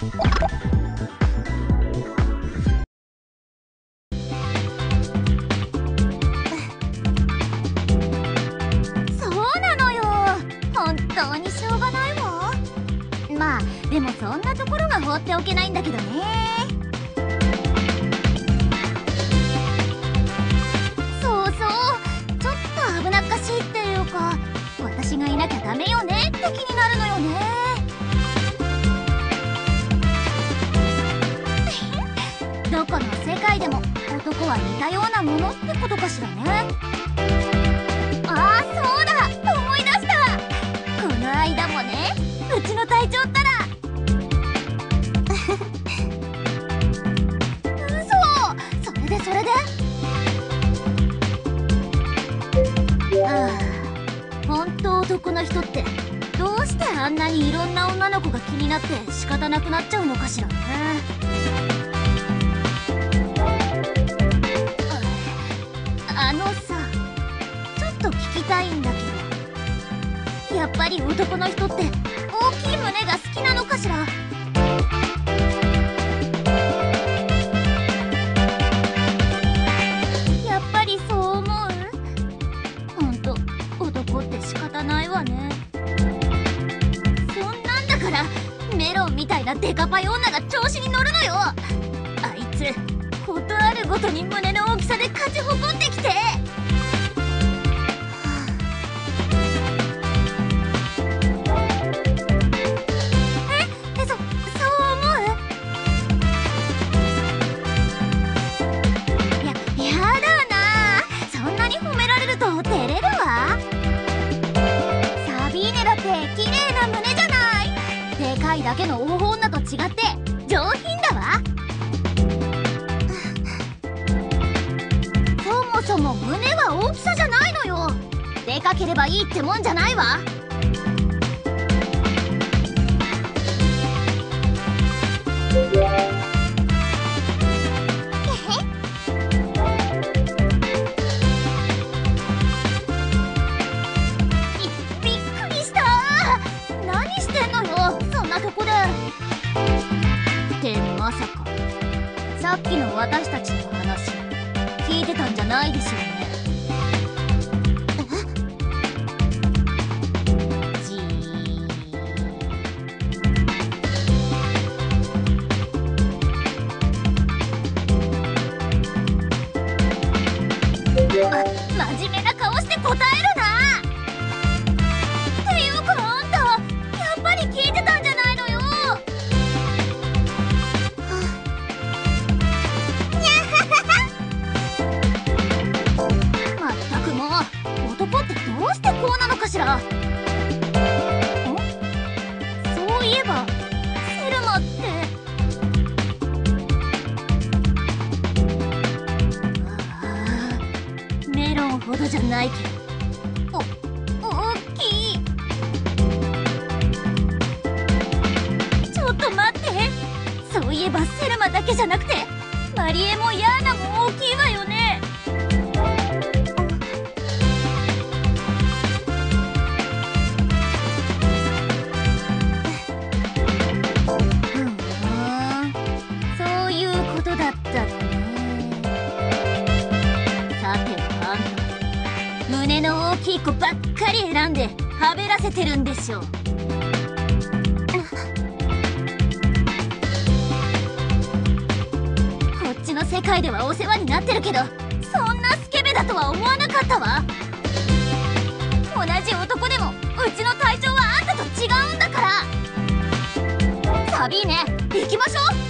そうなのよ。本当にしょうがないわ。まあでもそんなところが放っておけないんだけどね。そうそう、ちょっと危なっかしいっていうか、私がいなきゃダメよねって気になるのよね。どこの世界でも男は似たようなものってことかしらね。ああ、そうだ、思い出した。この間もね、うちの隊長ったら嘘、それでああ、本当男の人ってどうしてあんなにいろんな女の子が気になって仕方なくなっちゃうのかしらね。あのさ、ちょっと聞きたいんだけど、やっぱり男の人って大きい胸が好きなのかしら。やっぱりそう思う？ほんと男って仕方ないわね。そんなんだからメロンみたいなデカパイ女が調子に乗るのよ。あいつことあるごとに胸の大きさで勝ち誇ってきて。そう思う？やだな。そんなに褒められると照れるわ。サビーネだって綺麗な胸じゃない。でかいだけの大女と違って上品だわ。そもそも胸は大きさじゃないのよ。でかければいいってもんじゃないわ。びっくりした。何してんのよ、そんなとこで。ってまさかさっきの私たちの話聞いてたんじゃないでしょうね。じ真面目な顔して答えるな。っていうかあんたやっぱり聞いてたんじゃないのよ。まったくもう、男ってどうしてこうなのかしら。そういえばセルマってメロンほどじゃないけど大きい。ちょっと待って、そういえばセルマだけじゃなくてマリエもヤーナも大きいわよね。そういうことだったのね。さてはあんた、胸の大きい子ばっかり選んではべらせてるんでしょう。こっちの世界ではお世話になってるけど、そんなスケベだとは思わなかったわ。同じ男でもうちの隊長はあんたと違うんだから。サビーネ、行きましょう。